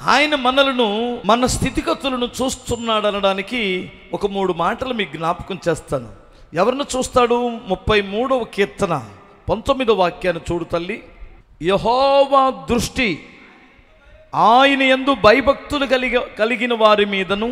ఆయన మనలను, మన స్థితిగతులను చూస్తున్నాడు అనడానికి ఒక 3 మాటలు మీకు జ్ఞాపకం చేస్తాను. ఎవరిని చూస్తాడు? 33వ కీర్తన 19వ వాక్యాన్ని చూడు తల్లి. యెహోవా దృష్టి ఆయన యందు భయభక్తులు కలిగిన వారి మీదను.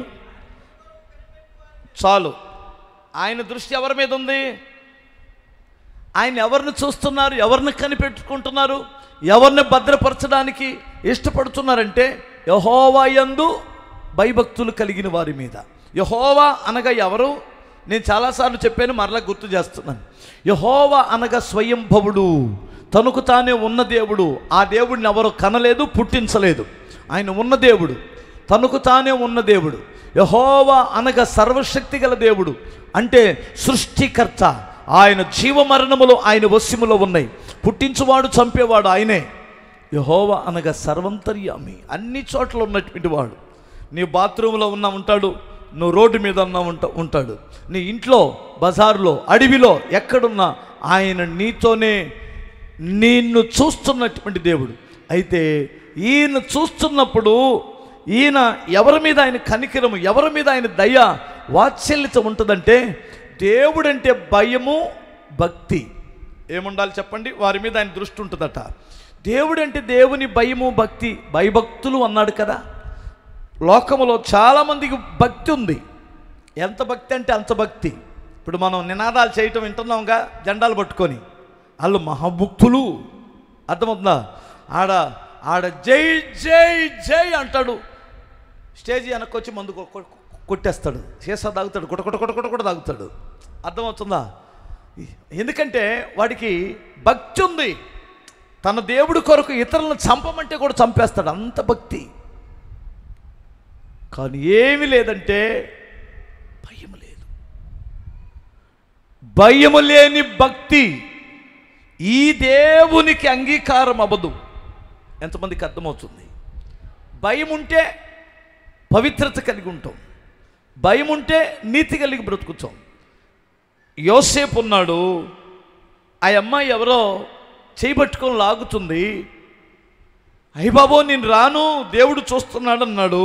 చాలు. ఆయన దృష్టి ఎవరి మీద ఉంది? ఆయన ఎవరిని చూస్తున్నారు? ఎవరిని కనిపెట్టుకుంటున్నారు? ఎవరిని భద్రపరచడానికి ఇష్టపడుతున్నారంటే యెహోవా యందు భయభక్తులు కలిగిన వారి మీద. యెహోవా అనగా ఎవరు? నేను చాలాసార్లు చెప్పాను, మరలా గుర్తు చేస్తున్నాను. యెహోవా అనగా స్వయంభవుడు, తనకు తానే ఉన్న దేవుడు. ఆ దేవుడిని ఎవరు కనలేదు, పుట్టించలేదు. ఆయన ఉన్న దేవుడు, తనకు తానే ఉన్న దేవుడు. యెహోవా అనగా సర్వశక్తి గల దేవుడు, అంటే సృష్టికర్త. ఆయన జీవమరణములు ఆయన వశములో ఉన్నాయి. పుట్టించువాడు, చంపేవాడు ఆయనే. యెహోవా అనగా సర్వంతర్యామి, అన్ని చోట్ల ఉన్నటువంటి వాడు. నీ బాత్రూంలో ఉన్నా ఉంటాడు, నువ్వు రోడ్డు మీద ఉన్నా ఉంటాడు, నీ ఇంట్లో, బజార్లో, అడవిలో, ఎక్కడున్నా ఆయన నీతోనే, నిన్ను చూస్తున్నటువంటి దేవుడు. అయితే ఈయన చూస్తున్నప్పుడు ఈయన ఎవరి మీద ఆయన కనికరము, ఎవరి మీద ఆయన దయ, వాత్సల్యత ఉంటుందంటే దేవుడంటే భయము, భక్తి. ఏముండాలి చెప్పండి? వారి మీద ఆయన దృష్టి ఉంటుందట. దేవుడంటే దేవుని భయము, భక్తి, భయభక్తులు అన్నాడు కదా. లోకములో చాలామందికి భక్తి ఉంది. ఎంత భక్తి అంటే అంత భక్తి. ఇప్పుడు మనం నినాదాలు చేయటం వింటున్నాంగా, జెండాలు పట్టుకొని. వాళ్ళు మహాభక్తులు. అర్థమవుతుందా? ఆడ జై జై జై అంటాడు, స్టేజీ వెనక్కొచ్చి మందు కొట్టేస్తాడు, సీసా తాగుతాడు, కొట్ట తాగుతాడు. అర్థమవుతుందా? ఎందుకంటే వాడికి భక్తి ఉంది. తన దేవుడి కొరకు ఇతరులను చంపమంటే కూడా చంపేస్తాడు, అంత భక్తి. కానీ ఏమి లేదంటే భయము లేదు. భయము లేని భక్తి ఈ దేవునికి అంగీకారం అవ్వదు. ఎంతమందికి అర్థమవుతుంది? భయం ఉంటే పవిత్రత కలిగి ఉంటాం, భయం ఉంటే నీతి కలిగి బ్రతుకుతాం. యోసేపు ఉన్నాడు, ఆ అమ్మాయి ఎవరో చేయబట్టుకొని లాగుతుంది. అయ్య బాబో నేను రాను, దేవుడు చూస్తున్నాడు అన్నాడు.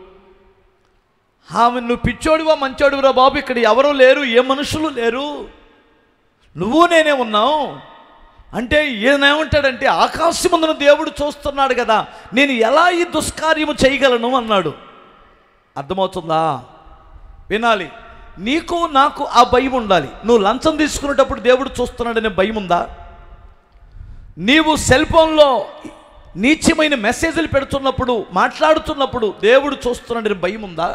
ఆమె, నువ్వు పిచ్చోడివా మంచోడివరా బాబు, ఇక్కడ ఎవరూ లేరు, ఏ మనుషులు లేరు, నువ్వు నేనే ఉన్నావు అంటే ఏమేమంటాడంటే, ఆకాశమందున దేవుడు చూస్తున్నాడు కదా, నేను ఎలా ఈ దుష్కార్యము చేయగలను అన్నాడు. అర్థమవుతుందా? వినాలి. నీకు నాకు ఆ భయం ఉండాలి. నువ్వు లంచం తీసుకునేటప్పుడు దేవుడు చూస్తున్నాడనే భయం ఉందా? నీవు సెల్ ఫోన్లో నీచమైన మెసేజ్లు పెడుతున్నప్పుడు, మాట్లాడుతున్నప్పుడు దేవుడు చూస్తున్నాడనే భయం ఉందా?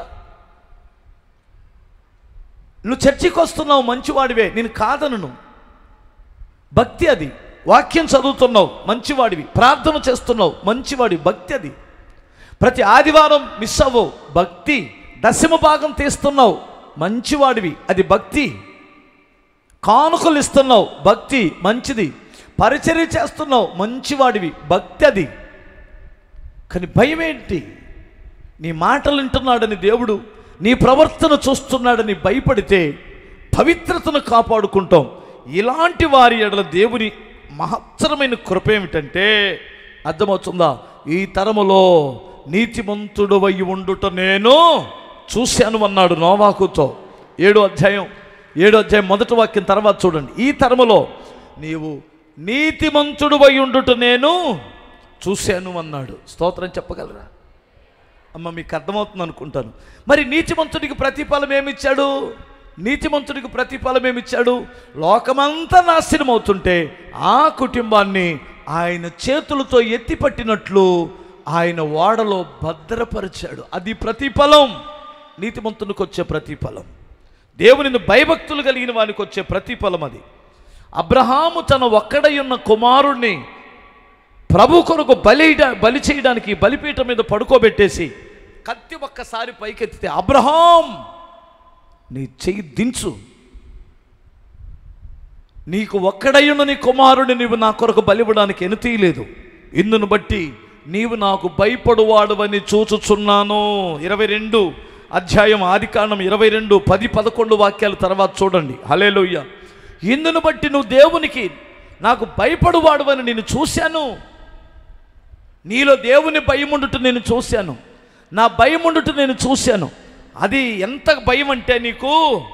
నువ్వు చర్చికి వస్తున్నావు, మంచివాడివే, నేను కాదనను, భక్తి అది. వాక్యం చదువుతున్నావు, మంచివాడివి. ప్రార్థన చేస్తున్నావు, మంచివాడివి, భక్తి అది. ప్రతి ఆదివారం మిస్ అవ్వవు, భక్తి. దశమ భాగం తీస్తున్నావు, మంచివాడివి, అది భక్తి. కానుకలు ఇస్తున్నావు, భక్తి, మంచిది. పరిచర్య చేస్తున్నావు, మంచివాడివి, భక్తి అది. కానీ భయం ఏంటి? నీ మాటలు వింటున్నాడని దేవుడు, నీ ప్రవర్తన చూస్తున్నాడని భయపడితే పవిత్రతను కాపాడుకుంటాం. ఇలాంటి వారి ఎడల దేవుని మహత్తరమైన కృప ఏమిటంటే, అర్థమవుతుందా? ఈ తరములో నీతిమంతుడవై ఉండుట నేను చూశాను అన్నాడు నోవాహుతో. 7వ అధ్యాయం 1వ వాక్యం తర్వాత చూడండి. ఈ తరములో నీవు నీతిమంతుడవై ఉండుట నేను చూశాను అన్నాడు. స్తోత్రం చెప్పగలరా? అమ్మ, మీకు అర్థమవుతుంది అనుకుంటాను. మరి నీతిమంతుడికి ప్రతిఫలం ఏమిచ్చాడు? నీతిమంతుడికి ప్రతిఫలం ఏమిచ్చాడు? లోకమంతా నాశనం అవుతుంటే ఆ కుటుంబాన్ని ఆయన చేతులతో ఎత్తిపట్టినట్లు ఆయన ఓడలో భద్రపరిచాడు. అది ప్రతిఫలం, నీతిమంతునికి వచ్చే ప్రతిఫలం, దేవునిని భయభక్తులు కలిగిన వానికి వచ్చే ప్రతిఫలం అది. అబ్రహాము తన ఒక్కడై ఉన్న కుమారుణ్ణి ప్రభు కొరకు బలి చేయడానికి బలిపీఠం మీద పడుకోబెట్టేసి కత్తి ఒక్కసారి పైకెత్తితే, అబ్రహాం నీ చెయ్యి దించు, నీకు ఒక్కడయ్యున్న నీ కుమారుడిని నీవు నా కొరకు బలివ్వడానికి ఎనుతీయలేదు, ఇందును బట్టి నీవు నాకు భయపడువాడువని చూచుచున్నాను. 22వ అధ్యాయం ఆదికాండం 22, 10, 11 వాక్యాల తర్వాత చూడండి. హల్లెలూయా. ఇందును బట్టి నువ్వు దేవునికి నాకు భయపడువాడువని నేను చూశాను, నీలో దేవుని భయం ఉండుట నేను చూశాను. నా భయం ఉండుట నేను చూశాను. అది ఎంత భయం అంటే, నీకు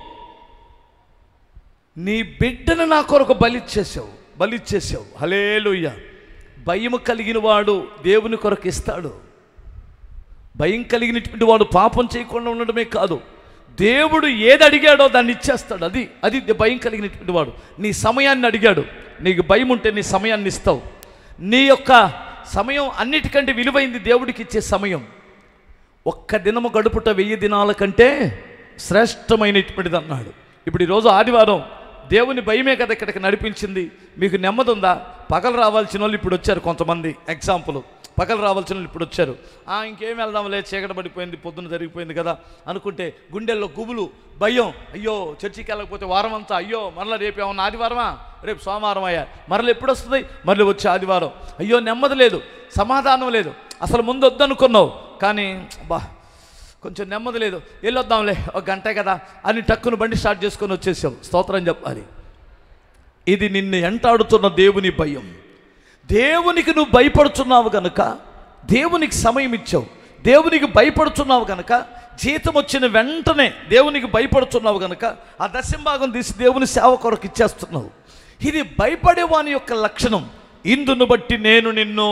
నీ బిడ్డను నా కొరకు బలిచ్చేసావు. హల్లెలూయా. భయము కలిగిన వాడు దేవుని కొరకు ఇస్తాడు. భయం కలిగినటువంటి వాడు పాపం చేయకుండా ఉండడమే కాదు, దేవుడు ఏది అడిగాడో దాన్ని ఇచ్చేస్తాడు. అది భయం కలిగినటువంటి వాడు. నీ సమయాన్ని అడిగాడు, నీకు భయం ఉంటే నీ సమయాన్ని ఇస్తావు. నీ యొక్క సమయం అన్నిటికంటే విలువైంది దేవుడికి ఇచ్చే సమయం. ఒక్క దినము గడుపుట 1000 దినాల కంటే శ్రేష్టమైనటువంటిది అన్నాడు. ఇప్పుడు ఈరోజు ఆదివారం, దేవుని భయమే కదా ఇక్కడికి నడిపించింది. మీకు నెమ్మది ఉందా? పగలు రావాల్సిన వాళ్ళు ఇప్పుడు వచ్చారు. కొంతమంది ఎగ్జాంపుల్, పగలు రావాల్సిన వాళ్ళు ఇప్పుడు వచ్చారు. ఇంకేం వెళ్దాంలే, చీకటి పడిపోయింది, పొద్దున జరిగిపోయింది కదా అనుకుంటే గుండెల్లో గుబులు, భయం. అయ్యో చర్చికి వెళ్ళకపోతే వారం అంతా, అయ్యో మరలా రేపు ఏమన్నా ఆదివారమా, రేపు సోమవారం అయ్యా, మరలా ఎప్పుడు వస్తుంది, మరలా వచ్చే ఆదివారం, అయ్యో నెమ్మది లేదు, సమాధానం లేదు. అసలు ముందు వద్దనుకున్నావు కానీ కొంచెం నెమ్మది లేదు, వెళ్ళొద్దాంలే, ఒక గంటే కదా అని టక్కును బండి స్టార్ట్ చేసుకొని వచ్చేసావు. స్తోత్రం చెప్పాలి. ఇది నిన్ను ఎంటాడుతున్న దేవుని భయం. దేవునికి నువ్వు భయపడుతున్నావు కనుక దేవునికి సమయం ఇచ్చావు. దేవునికి భయపడుతున్నావు కనుక జీతం వచ్చిన వెంటనే దేవునికి భయపడుతున్నావు కనుక ఆ దశంభాగం తీసి దేవుని సేవ కొరకు ఇచ్చేస్తున్నావు. ఇది భయపడేవాని యొక్క లక్షణం. ఇందును బట్టి నేను నిన్ను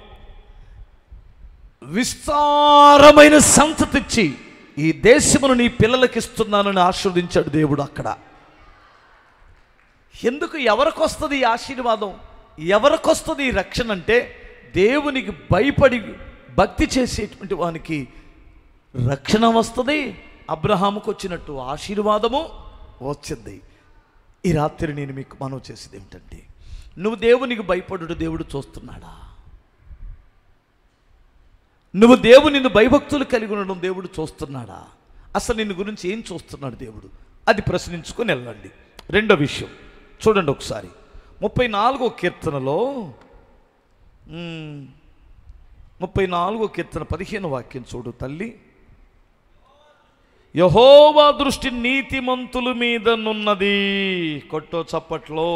విస్తారమైన సంతతిచ్చి ఈ దేశమును నీ పిల్లలకి ఇస్తున్నానని ఆశీర్వదించాడు దేవుడు. అక్కడ ఎందుకు, ఎవరికి వస్తుంది ఈ ఆశీర్వాదం, ఎవరికి వస్తుంది ఈ రక్షణ అంటే, దేవునికి భయపడి భక్తి చేసేటువంటి వానికి రక్షణ వస్తుంది. అబ్రహాముకు వచ్చినట్టు ఆశీర్వాదము వచ్చింది. ఈ రాత్రి నేను మీకు మనవి చేసేది ఏమిటంటే, నువ్వు దేవునికి భయపడుట దేవుడు చూస్తున్నాడా? నువ్వు దేవుని భయభక్తులు కలిగి ఉండడం దేవుడు చూస్తున్నాడా? అసలు నిన్ను గురించి ఏం చూస్తున్నాడు దేవుడు? అది ప్రశ్నించుకొని వెళ్ళండి. రెండో విషయం చూడండి ఒకసారి, 34వ కీర్తనలో 34వ కీర్తన 15వ వాక్యం చూడు తల్లి. యెహోవా దృష్టి నీతిమంతుల మీద నున్నది. కొట్టో చప్పట్లో.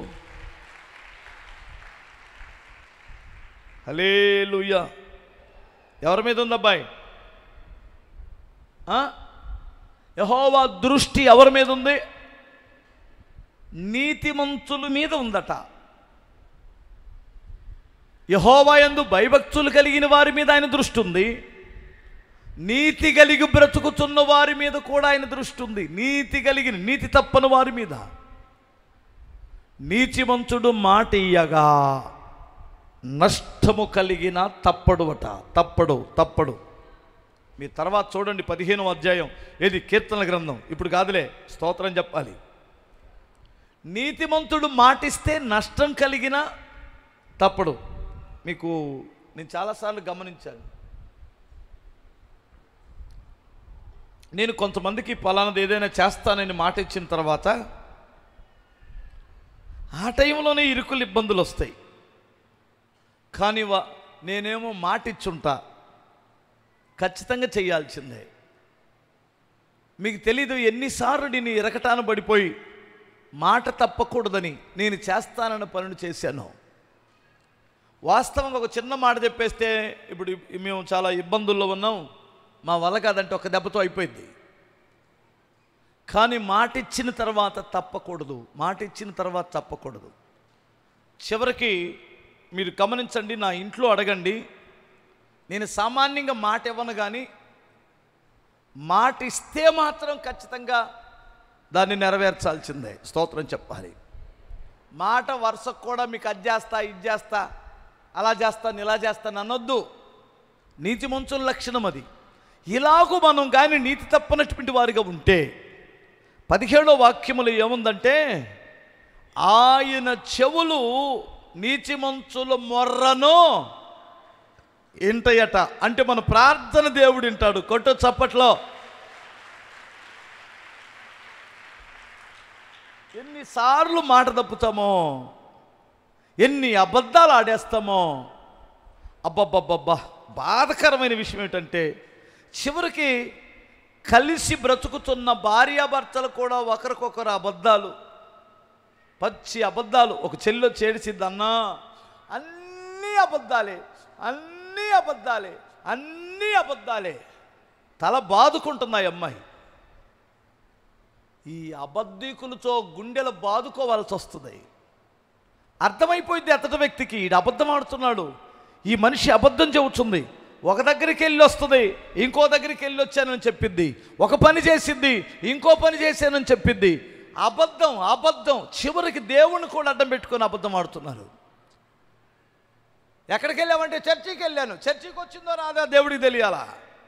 హల్లెలూయా. ఎవరి మీద ఉంది అబ్బాయి? యెహోవా దృష్టి ఎవరి మీద ఉంది? నీతిమంతుల మీద ఉందట. యెహోవా యందు భయభక్తులు కలిగిన వారి మీద ఆయన దృష్టి ఉంది. నీతి కలిగి బ్రతుకుతున్న వారి మీద కూడా ఆయన దృష్టి ఉంది. నీతి తప్పని వారి మీద. నీతిమంతుడు మాట ఇయ్యగా నష్టము కలిగిన తప్పడు. మీ తర్వాత చూడండి 15వ అధ్యాయం, ఏది కీర్తన గ్రంథం, ఇప్పుడు కాదులే, స్తోత్రం చెప్పాలి. నీతిమంతుడు మాటిస్తే నష్టం కలిగిన తప్పడు. మీకు నేను చాలాసార్లు గమనించాను. నేను కొంతమందికి పలానాది ఏదైనా చేస్తానని మాట ఇచ్చిన తర్వాత ఆ టైంలోనే ఇరుకులు ఇబ్బందులు వస్తాయి. కానీ నేనేమో మాట ఇచ్చుంటా, ఖచ్చితంగా చేయాల్సిందే. మీకు తెలీదు ఎన్నిసార్లు నేను ఇరకటాన పడిపోయి మాట తప్పకూడదని నేను చేస్తానన్న పనులు చేశాను. వాస్తవంగా ఒక చిన్న మాట చెప్పేస్తే, ఇప్పుడు మేము చాలా ఇబ్బందుల్లో ఉన్నాం, మా వల్ల కాదంటే ఒక దెబ్బతో అయిపోయింది. కానీ మాట ఇచ్చిన తర్వాత తప్పకూడదు. చివరికి మీరు గమనించండి, నా ఇంట్లో అడగండి, నేను సామాన్యంగా మాట ఇవ్వను, కానీ మాట ఇస్తే మాత్రం ఖచ్చితంగా దాన్ని నెరవేర్చాల్సిందే. స్తోత్రం చెప్పాలి. మాట వరుసకు కూడా మీకు అది చేస్తా, ఇది చేస్తా, అలా చేస్తాను, ఇలా చేస్తాను అనొద్దు. నీతిమంతుల లక్షణం అది. ఇలాగూ మనం కానీ నీతి తప్పనటువంటి వారిగా ఉంటే 17వ వాక్యములో ఏముందంటే, ఆయన చెవులు నీతిమంతుల మొర్రను వింటాయట. అంటే మన ప్రార్థన దేవుడు వింటాడు. కొట్టు చప్పట్లో. ఎన్నిసార్లు మాట తప్పుతామో, ఎన్ని అబద్ధాలు ఆడేస్తామో. అబ్బబ్బబ్బబ్బా, బాధకరమైన విషయం ఏంటంటే, చివరికి కలిసి బ్రతుకుతున్న భార్యాభర్తలు కూడా ఒకరికొకరు అబద్ధాలు, పచ్చి అబద్ధాలు. ఒక చెల్లి చేడిసిద్దన్నా, అన్నీ అబద్ధాలే, అన్నీ అబద్ధాలే. తల బాదుకుంటుంది ఆ అమ్మాయి. ఈ అబద్ధికులతో గుండెలు బాదుకోవాల్సి వస్తుంది. అర్థమైపోయింది అతడి వ్యక్తికి, ఈడు అబద్ధం ఆడుతున్నాడు, ఈ మనిషి అబద్ధం చెబుతుంది. ఒక దగ్గరికి వెళ్ళి వస్తుంది, ఇంకో దగ్గరికి వెళ్ళి వచ్చానని చెప్పిద్ది. ఒక పని చేసింది, ఇంకో పని చేశానని చెప్పిద్ది. అబద్ధం అబద్ధం, చివరికి దేవుణ్ణి కూడా అడ్డం పెట్టుకొని అబద్ధం ఆడుతున్నారు. ఎక్కడికి వెళ్ళామంటే చర్చికి వెళ్ళాను, చర్చికి వచ్చిందో రాదా దేవుడికి తెలియాలా.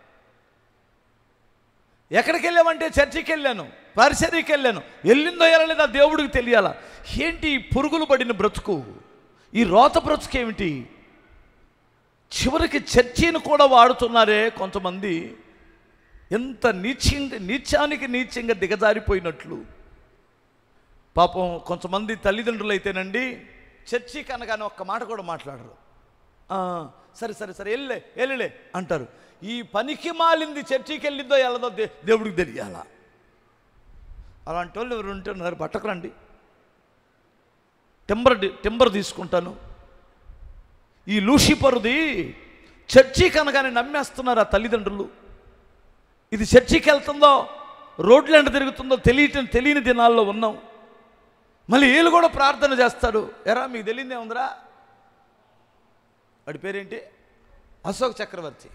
ఎక్కడికి వెళ్ళామంటే చర్చికి వెళ్ళాను, పరిసరికి వెళ్ళాను, వెళ్ళిందో వెళ్ళలేదా దేవుడికి తెలియాలా. ఏంటి పురుగులు పడిన బ్రతుకు, ఈ రోత బ్రతుకు ఏమిటి? చివరికి చర్చిని కూడా వాడుతున్నారే కొంతమంది. ఎంత నీచానికి నీచంగా దిగజారిపోయినట్లు. పాపం కొంతమంది తల్లిదండ్రులు అయితేనండి, చర్చికి అనగానే ఒక్క మాట కూడా మాట్లాడరు. సరే సరే సరే వెళ్ళలే అంటారు. ఈ పనికి మాలింది చర్చికి వెళ్ళిందో వెళ్ళదో దేవుడికి తెలియాలా. అలాంటి వాళ్ళు ఎవరు ఉంటున్నారు, పట్టకురండి, టింబర్ తీసుకుంటాను. ఈ లూసిఫరుది చర్చికి అనగానే నమ్మేస్తున్నారు ఆ తల్లిదండ్రులు. ఇది చర్చికి వెళ్తుందో రోడ్లు ఎండ తిరుగుతుందో తెలియని దినాల్లో ఉన్నాం. మళ్ళీ వీళ్ళు కూడా ప్రార్థన చేస్తాడు. ఎరా మీకు తెలియదే ఉందిరా, వాడి పేరేంటి, అశోక్ చక్రవర్తి.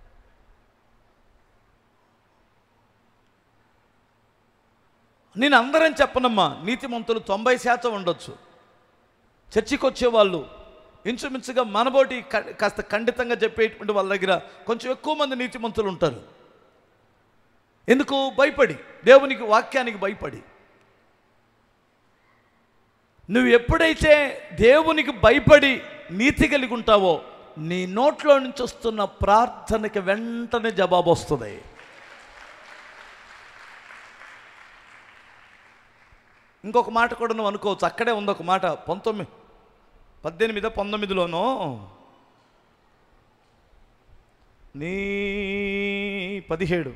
నేను అందరం చెప్పనమ్మా, నీతిమంతులు 90% ఉండొచ్చు. చర్చికి వచ్చేవాళ్ళు ఇంచుమించుగా మనబోటి కాస్త ఖండితంగా చెప్పేటువంటి వాళ్ళ దగ్గర కొంచెం ఎక్కువ మంది నీతిమంతులు ఉంటారు. ఎందుకు? భయపడి, దేవునికి వాక్యానికి భయపడి. నువ్వు ఎప్పుడైతే దేవునికి భయపడి నీతి కలిగి ఉంటావో, నీ నోట్లో నుంచి వస్తున్న ప్రార్థనకి వెంటనే జవాబు వస్తుంది. ఇంకొక మాట కూడా నువ్వు అనుకోవచ్చు, అక్కడే ఉంది ఒక మాట, 18-19లోనో, నీ 17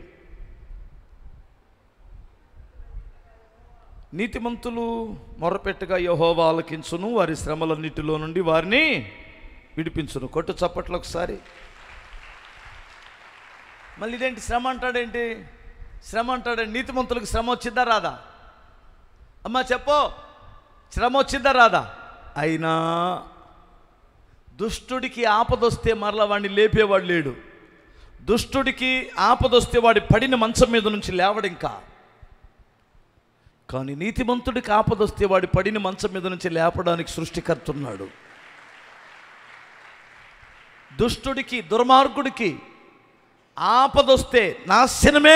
నీతిమంతులు మొర్రపెట్టగా యెహోవా ఆలకించును, వారి శ్రమలన్నిటిలో నుండి వారిని విడిపించును. కొట్టు చప్పట్లు ఒకసారి. మళ్ళీ ఇదేంటి శ్రమ అంటాడేంటి? శ్రమ అంటాడండి. నీతిమంతులకు శ్రమ వచ్చిద్దా రాదా? అమ్మా చెప్పో, శ్రమ వచ్చిద్దా రాదా? అయినా దుష్టుడికి ఆపదొస్తే మరలా వాడిని లేపేవాడు లేడు. దుష్టుడికి ఆపదొస్తే వాడి పడిన మంచం మీద నుంచి లేవడు ఇంకా. కానీ నీతిమంతుడికి ఆపదొస్తే వాడి పడిన మంచం మీద నుంచి లేపడానికి సృష్టికర్త ఉన్నాడు. దుష్టుడికి, దుర్మార్గుడికి ఆపదొస్తే నాశనమే.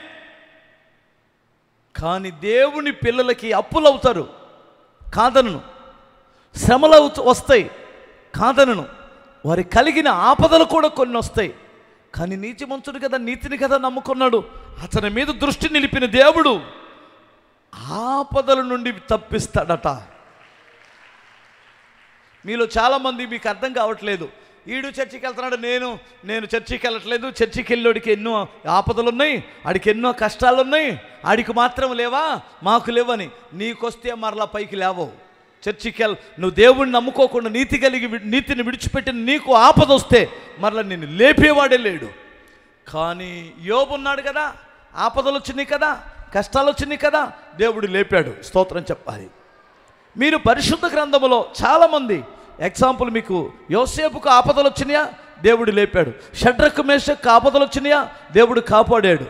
కానీ దేవుని పిల్లలకి అప్పులు అవుతారు, కాదనను. శ్రమలు వస్తాయి, కాదనను. వారి కలిగిన ఆపదలు కూడా కొన్ని వస్తాయి. కానీ నీతిమంతుడు కదా, నీతిని కదా నమ్ముకున్నాడు. అతని మీద దృష్టి నిలిపిన దేవుడు ఆపదల నుండి తప్పిస్తాడట. మీలో చాలామంది మీకు అర్థం కావట్లేదు. ఈడు చర్చికి వెళ్తున్నాడు, నేను చర్చికి వెళ్ళట్లేదు. చర్చికి వెళ్ళోడికి ఎన్నో ఆపదలు ఉన్నాయి, ఆడికి ఎన్నో కష్టాలు ఉన్నాయి, ఆడికి మాత్రం లేవా, మాకు లేవని. నీకొస్తే మరలా పైకి లేవవు. చర్చికి నువ్వు దేవుణ్ణి నమ్ముకోకుండా నీతిని విడిచిపెట్టిన నీకు ఆపద వస్తే మరలా నేను లేపేవాడే లేడు. కానీ యోబు ఉన్నాడు కదా, ఆపదలు వచ్చినాయి కదా, కష్టాలు వచ్చినాయి కదా, దేవుడు లేపాడు. స్తోత్రం చెప్పాలి. మీరు పరిశుద్ధ గ్రంథములో చాలామంది ఎగ్జాంపుల్, మీకు యోసేపుకు ఆపదలు వచ్చినాయా, దేవుడు లేపాడు. షడ్రకు మేషకు ఆపదలు వచ్చినాయా, దేవుడు కాపాడాడు.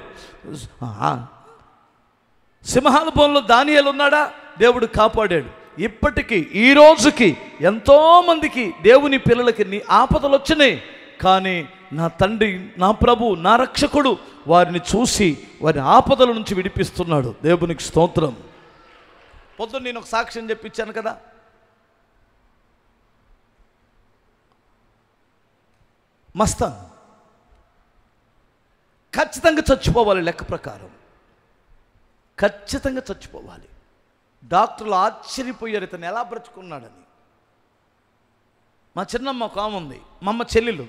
సింహాల బోన్లో దానియేలు ఉన్నాడా, దేవుడు కాపాడాడు. ఇప్పటికీ ఈ రోజుకి ఎంతోమందికి దేవుని పిల్లలకి నీ ఆపదలు వచ్చినాయి. కానీ నా తండ్రి, నా ప్రభు, నా రక్షకుడు వారిని చూసి వారి ఆపదల నుంచి విడిపిస్తున్నాడు. దేవునికి స్తోత్రం. పొద్దున్న నేను ఒక సాక్ష్యం చెప్పించాను కదా, మస్తాన్ ఖచ్చితంగా చచ్చిపోవాలి, లెక్క ప్రకారం ఖచ్చితంగా చచ్చిపోవాలి. డాక్టర్లు ఆశ్చర్యపోయారు ఇతను ఎలా బ్రతుకున్నాడని. మా చిన్నమ్మ ఒక ఆమె ఉంది, మా అమ్మ చెల్లెలు.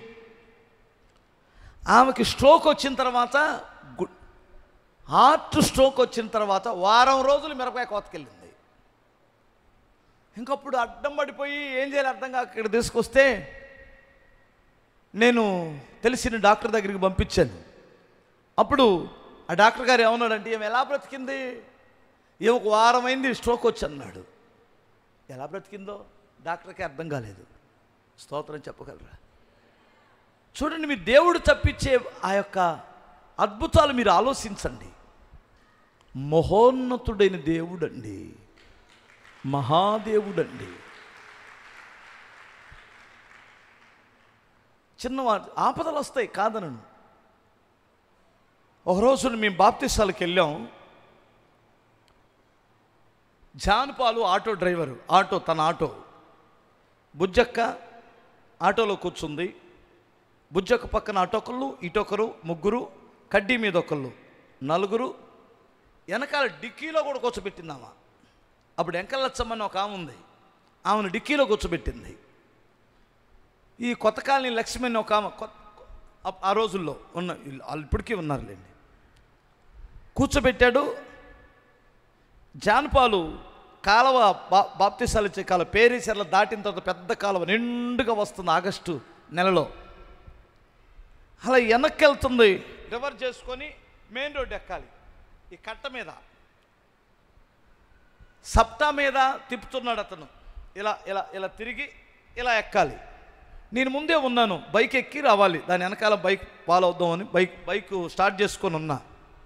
ఆమెకి స్ట్రోక్ వచ్చిన తర్వాత, హార్ట్ స్ట్రోక్ వచ్చిన తర్వాత వారం రోజులు మిరపకాయ కోతకెళ్ళింది. ఇంకప్పుడు అడ్డం పడిపోయి ఏం చేయాలి అర్థం కాక ఇక్కడ తీసుకొస్తే నేను తెలిసిన డాక్టర్ దగ్గరికి పంపించాను. అప్పుడు ఆ డాక్టర్ గారు ఏమన్నాడంటే, ఏమి ఎలా బ్రతికింది, ఒక వారమైంది స్ట్రోక్ వచ్చి అన్నాడు. ఎలా బ్రతికిందో డాక్టర్కి అర్థం కాలేదు. స్తోత్రం చెప్పగలరా? చూడండి, మీ దేవుడు తప్పించే ఆ యొక్క అద్భుతాలు మీరు ఆలోచించండి. మహోన్నతుడైన దేవుడండి, మహాదేవుడండి. చిన్నవాడు ఆపదలు వస్తాయి కాదనను. ఒకరోజు మేము బాప్తిసాలకు వెళ్ళాం. జాన్పాలు ఆటో డ్రైవరు, తన ఆటో, బుజ్జక్క ఆటోలో కూర్చుంది. బుజ్జక్క పక్కన అటొకళ్ళు, ఇటొకరు, ముగ్గురు, కడ్డీ మీద ఒకళ్ళు, నలుగురు. వెనకాల డిక్కీలో కూడా కూర్చోబెట్టిందామా. అప్పుడు ఎంకల్లచ్చమ్మని ఒక ఆమె ఉంది, ఆమెను డిక్కీలో కూర్చోబెట్టింది. ఈ కొత్త కాలనీ లక్ష్మణ్ ఒక ఆమె, ఆ రోజుల్లో ఉన్న, వాళ్ళు ఇప్పటికీ ఉన్నారులేండి, కూర్చోబెట్టాడు. జాన్పాలు కాలువ బాప్తిసాలు ఇచ్చే కాలువ పేరేసర్ల దాటిన తర్వాత పెద్ద కాలువ నిండుగా వస్తుంది ఆగస్టు నెలలో. అలా వెనక్కి వెళ్తుంది, రివర్స్ చేసుకొని మెయిన్ రోడ్డు ఎక్కాలి. ఈ కట్ట మీద సప్తా మీద తిప్పుతున్నాడు అతను. ఇలా ఇలా ఇలా తిరిగి ఇలా ఎక్కాలి. నేను ముందే ఉన్నాను, బైక్ ఎక్కి రావాలి, దాని వెనకాల బైక్ ఫాలో అవుదామని బైక్ స్టార్ట్ చేసుకొని ఉన్నా.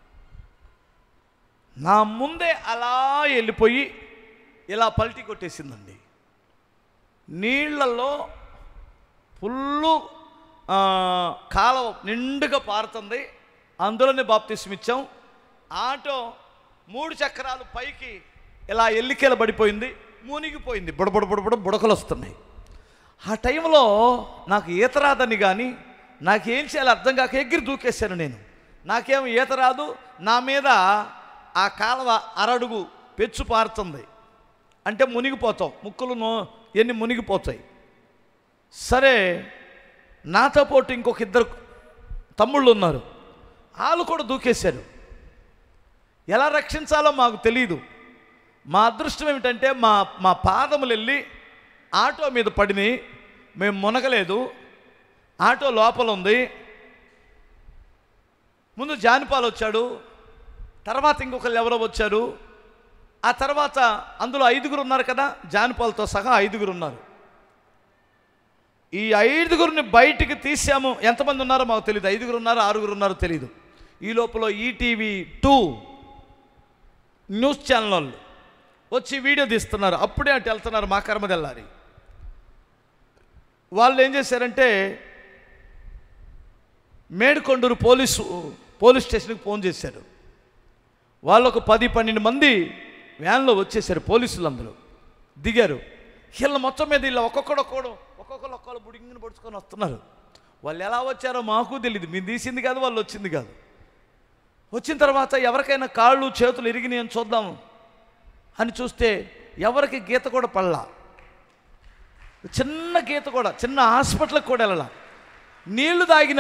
నా ముందే అలా వెళ్ళిపోయి ఇలా పల్టీ కొట్టేసిందండి. నీళ్లలో ఫుల్లు కాలువ నిండుగా పారుతుంది. అందులోనే బాప్తిస్మం ఇచ్చాం. ఆటో 3 చక్రాలు పైకి ఇలా ఎల్లికేల పడిపోయింది, మునిగిపోయింది. బుడకలు వస్తున్నాయి. ఆ టైంలో నాకు ఈత రాదని కానీ నాకేం చేయాలో అర్థం కాక ఎగిరి దూకేశాను నేను. నాకేం ఈత రాదు, నా మీద ఆ కాలువ అరడుగు పెచ్చు పారుతుంది, అంటే మునిగిపోతాం, ముక్కులు ఎన్ని మునిగిపోతాయి. సరే, నాతో పాటు ఇంకొక 2 తమ్ముళ్ళు ఉన్నారు, వాళ్ళు కూడా దూకేశారు. ఎలా రక్షించాలో మాకు తెలియదు. మా అదృష్టం ఏమిటంటే మా పాదములు వెళ్ళి ఆటో మీద పడిని, మేము మునగలేదు. ఆటో లోపల ఉంది. ముందు జాన్పాలు వచ్చాడు, తర్వాత ఇంకొకరు ఎవరో వచ్చారు. ఆ తర్వాత అందులో 5గురు ఉన్నారు కదా, జాన్పాలతో సహా 5గురు ఉన్నారు. ఈ 5గురిని బయటికి తీసాము. ఎంతమంది ఉన్నారో మాకు తెలియదు, 5గురు ఉన్నారో 6గురు ఉన్నారో తెలియదు. ఈ లోపల ఈటీవీ 2 న్యూస్ ఛానల్ వాళ్ళు వచ్చి వీడియో తీస్తున్నారు. అప్పుడే అటు వెళ్తున్నారు మా కర్మదెల్లారి. వాళ్ళు ఏం చేశారంటే మేడికొండూరు పోలీస్ స్టేషన్కి ఫోన్ చేశారు. వాళ్ళు ఒక 10-12 మంది వ్యాన్లో వచ్చేసారు. పోలీసులు అందరూ దిగారు. వీళ్ళ మొత్తం మీద ఇలా ఒక్కొక్కరు బుడింగిని పడుచుకొని వస్తున్నారు. వాళ్ళు ఎలా వచ్చారో మాకు తెలియదు. మేము తీసింది కాదు, వాళ్ళు వచ్చింది కాదు. వచ్చిన తర్వాత ఎవరికైనా కాళ్ళు చేతులు ఇరిగినాయి అని చూద్దాము అని చూస్తే ఎవరికి గీత కూడా పడలా, చిన్న గీత కూడా, చిన్న హాస్పిటల్కి కూడా వెళ్ళాల. నీళ్లు తాగినా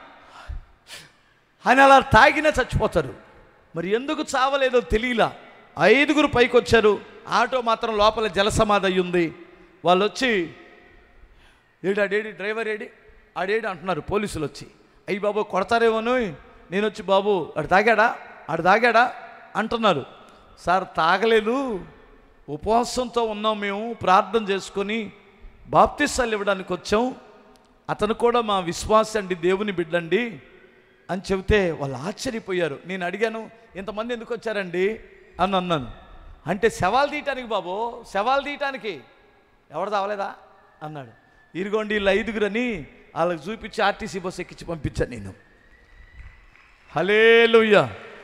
అని అలా తాగినా చచ్చిపోతారు. మరి ఎందుకు చావలేదో తెలియలా. 5గురు పైకి వచ్చారు. ఆటో మాత్రం లోపల జలసమాధి అయ్యింది. వాళ్ళు వచ్చి ఆడేడి డ్రైవర్ ఆడేడి అంటున్నారు. పోలీసులు వచ్చి, అయ్యి బాబు కొడతారేమోను. నేను వచ్చి, బాబు ఆడు తాగాడా అంటున్నారు. సార్ తాగలేదు, ఉపవాసంతో ఉన్నాం, మేము ప్రార్థన చేసుకొని బాప్తిసాలు ఇవ్వడానికి వచ్చాం, అతను కూడా మా విశ్వాసం అండి, దేవుని బిడ్డండి అని చెబితే వాళ్ళు ఆశ్చర్యపోయారు. నేను అడిగాను, ఇంతమంది ఎందుకు వచ్చారండి అని అన్నాను. అంటే శవాలు తీయటానికి బాబు, శవాలు తీయటానికి. ఎవరు తావలేదా అన్నాడు. ఇరుగోండి వీళ్ళు 5గురని వాళ్ళకి చూపించి ఆర్టీసీ బస్సు ఎక్కించి పంపించాను నేను. హల్లెలూయా.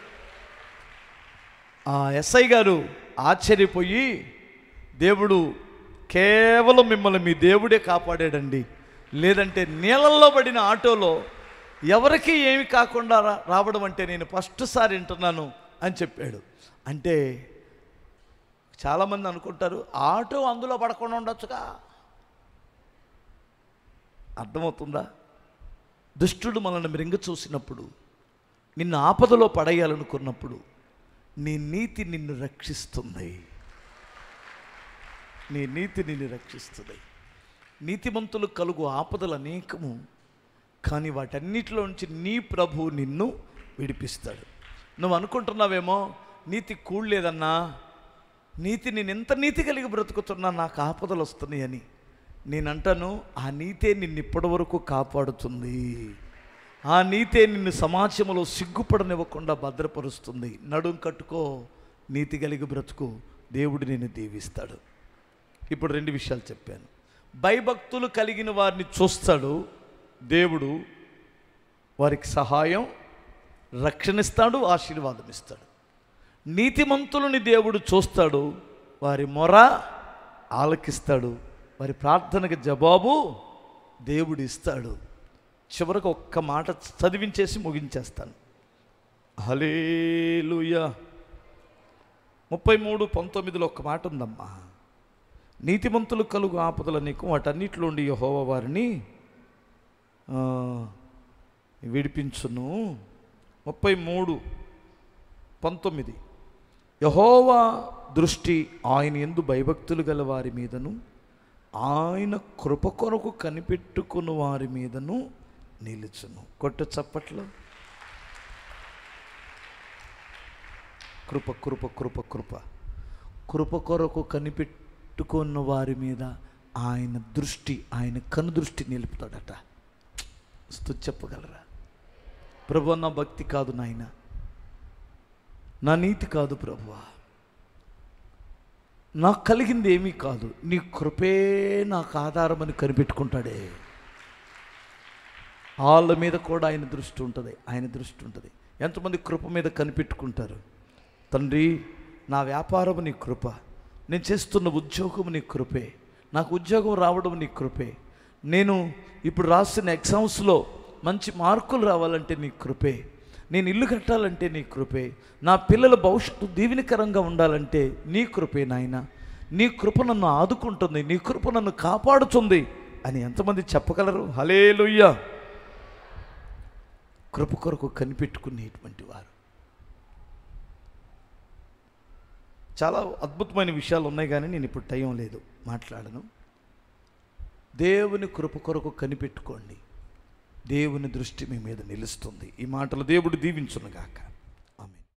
ఆ ఎస్ఐ గారు ఆశ్చర్యపోయి, దేవుడు కేవలం మిమ్మల్ని మీ దేవుడే కాపాడాడండి, లేదంటే నీళ్ళల్లో పడిన ఆటోలో ఎవరికి ఏమి కాకుండా రావడం అంటే నేను ఫస్ట్ సారి వింటున్నాను అని చెప్పాడు. అంటే చాలామంది అనుకుంటారు ఆటో అందులో పడకుండా ఉండొచ్చుగా. అర్థమవుతుందా? దుష్టుడు మనల్ని మృంగ చూసినప్పుడు, నిన్ను ఆపదలో పడేయాలనుకున్నప్పుడు నీ నీతి నిన్ను రక్షిస్తుంది. నీ నీతి నిన్ను రక్షిస్తుంది. నీతిమంతులు కలుగు ఆపదలు అనేకము కానీ వాటన్నిటిలోంచి నీ ప్రభువు నిన్ను విడిపిస్తాడు. నువ్వు అనుకుంటున్నావేమో నీతి కూడలేదన్నా, నేను ఎంత నీతి కలిగి బ్రతుకుతున్నా నాకు ఆపదలు వస్తున్నాయి అని. నేనంటాను, ఆ నీతే నిన్ను ఇప్పటి వరకు కాపాడుతుంది. ఆ నీతే నిన్ను సమాజంలో సిగ్గుపడనివ్వకుండా భద్రపరుస్తుంది. నడుం కట్టుకో, నీతి కలిగి బ్రతుకు, దేవుడు నిన్ను దీవిస్తాడు. ఇప్పుడు 2 విషయాలు చెప్పాను. భయభక్తులు కలిగిన వారిని చూస్తాడు దేవుడు, వారికి సహాయం, రక్షణిస్తాడు, ఆశీర్వాదం ఇస్తాడు. నీతిమంతులని దేవుడు చూస్తాడు, వారి మొర ఆలకిస్తాడు, వారి ప్రార్థనకి జవాబు దేవుడు ఇస్తాడు. చివరికి ఒక్క మాట చదివించేసి ముగించేస్తాను. హల్లెలూయా. 33:19 ఒక్క మాట ఉందమ్మా. నీతిమంతులు కలుగు ఆపదల నీకు వాటన్నిటిలోండి యెహోవా వారిని విడిపించును. 33:19 యెహోవా దృష్టి ఆయన యందు భయభక్తులు గల వారి మీదను ఆయన కృప కొరకు కనిపెట్టుకుని వారి మీదను నిలుచును. కొట్ట చప్పట్లో. కృప కృప కృప కృప కృప కొరకు కనిపెట్టుకున్న వారి మీద ఆయన దృష్టి, ఆయన కనుదృష్టి నిలుపుతాడట. చెప్పగలరా? ప్రభు, నా భక్తి కాదు నాయన, నా నీతి కాదు ప్రభువా, నాకు కలిగింది ఏమీ కాదు, నీ కృపే నాకు ఆధారమని కనిపెట్టుకుంటాడే. వాళ్ళ మీద కూడా ఆయన దృష్టి ఉంటుంది, ఆయన దృష్టి ఉంటుంది. ఎంతమంది కృప మీద కనిపెట్టుకుంటారు? తండ్రి, నా వ్యాపారం నీ కృప, నేను చేస్తున్న ఉద్యోగం నీ కృపే, నాకు ఉద్యోగం రావడం నీ కృపే, నేను ఇప్పుడు రాసిన ఎగ్జామ్స్లో మంచి మార్కులు రావాలంటే నీ కృపే, నేను ఇల్లు కట్టాలంటే నీ కృపే, నా పిల్లల భవిష్యత్తు దీవెనకరంగా ఉండాలంటే నీ కృపే నాయన, నీ కృప నన్ను ఆదుకుంటుంది, నీ కృప నన్ను కాపాడుతుంది అని ఎంతమంది చెప్పగలరు? హల్లెలూయా. కృప కొరకు కనిపెట్టుకునేటువంటి వారు. చాలా అద్భుతమైన విషయాలు ఉన్నాయి, కానీ నేను ఇప్పుడు టైం లేదు, మాట్లాడను. దేవుని కృప కొరకు కనిపెట్టుకోండి, దేవుని దృష్టి మీ మీద నిలుస్తుంది. ఈ మాటలు దేవుడు దీవించునుగాక.